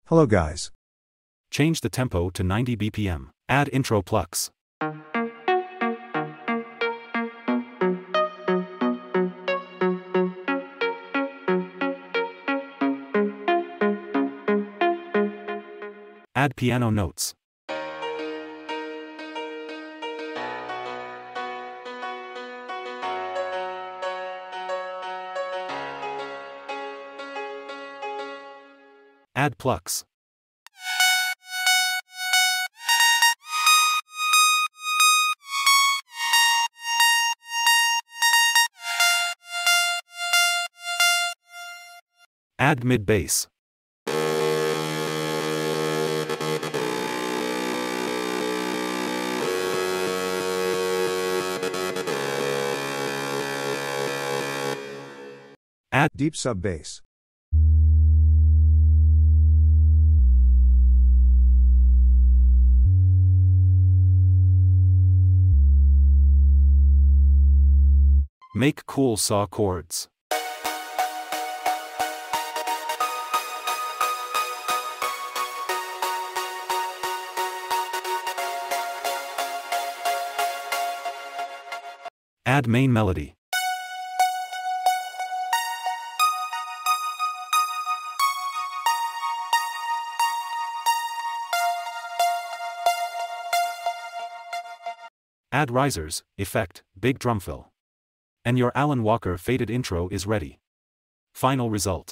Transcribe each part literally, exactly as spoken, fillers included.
Hello guys. Change the tempo to ninety B P M. Add intro plucks. Add piano notes. Add plucks. Add mid bass. Add deep sub bass. Make cool saw chords. Add main melody. Add risers, effect, big drum fill. And your Alan Walker faded intro is ready. Final result.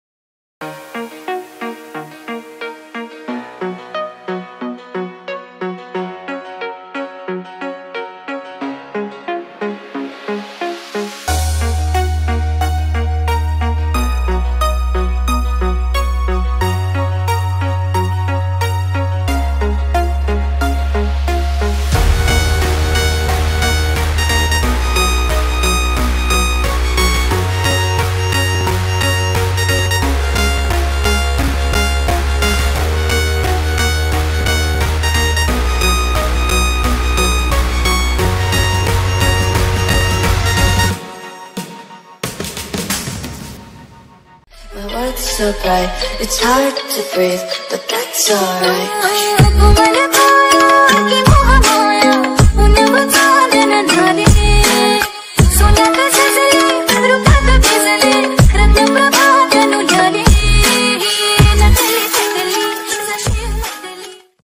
My world's so bright, it's hard to breathe, but that's alright.